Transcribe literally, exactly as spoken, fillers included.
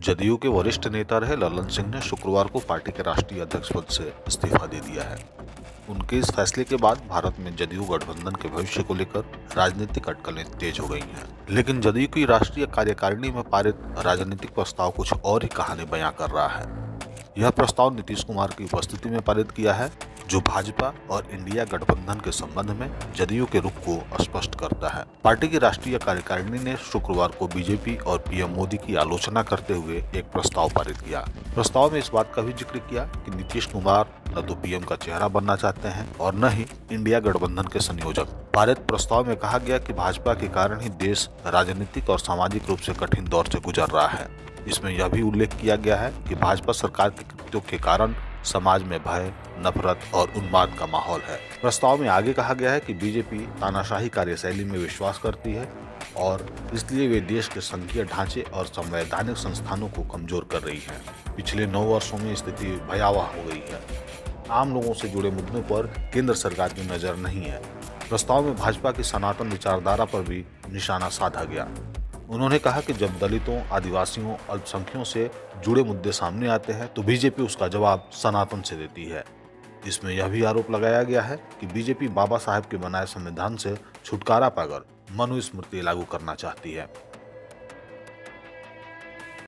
जदयू के वरिष्ठ नेता रहे ललन सिंह ने शुक्रवार को पार्टी के राष्ट्रीय अध्यक्ष पद से इस्तीफा दे दिया है। उनके इस फैसले के बाद भारत में जदयू गठबंधन के भविष्य को लेकर राजनीतिक अटकलें तेज हो गई हैं। लेकिन जदयू की राष्ट्रीय कार्यकारिणी में पारित राजनीतिक प्रस्ताव कुछ और ही कहानी बयां कर रहा है। यह प्रस्ताव नीतीश कुमार की उपस्थिति में पारित किया है, जो भाजपा और इंडिया गठबंधन के संबंध में जदयू के रुख को स्पष्ट करता है। पार्टी की राष्ट्रीय कार्यकारिणी ने शुक्रवार को बीजेपी और पीएम मोदी की आलोचना करते हुए एक प्रस्ताव पारित किया। प्रस्ताव में इस बात का भी जिक्र किया कि नीतीश कुमार न तो पीएम का चेहरा बनना चाहते हैं और न ही इंडिया गठबंधन के संयोजक। पारित प्रस्ताव में कहा गया कि भाजपा के कारण ही देश राजनीतिक और सामाजिक रूप से कठिन दौर से गुजर रहा है। इसमें यह भी उल्लेख किया गया है कि भाजपा सरकार के कृत्यों के कारण समाज में भय, नफरत और उन्माद का माहौल है। प्रस्ताव में आगे कहा गया है कि बीजेपी तानाशाही कार्यशैली में विश्वास करती है और इसलिए वे देश के संघीय ढांचे और संवैधानिक संस्थानों को कमजोर कर रही है। पिछले नौ वर्षों में स्थिति भयावह हो गई है। आम लोगों से जुड़े मुद्दों पर केंद्र सरकार की नजर नहीं है। प्रस्ताव में भाजपा की सनातन विचारधारा पर भी निशाना साधा गया। उन्होंने कहा कि जब दलितों, आदिवासियों, अल्पसंख्यकों से जुड़े मुद्दे सामने आते हैं तो बीजेपी उसका जवाब सनातन से देती है। इसमें यह भी आरोप लगाया गया है कि बीजेपी बाबा साहेब के बनाए संविधान से छुटकारा पाकर मनुस्मृति लागू करना चाहती है।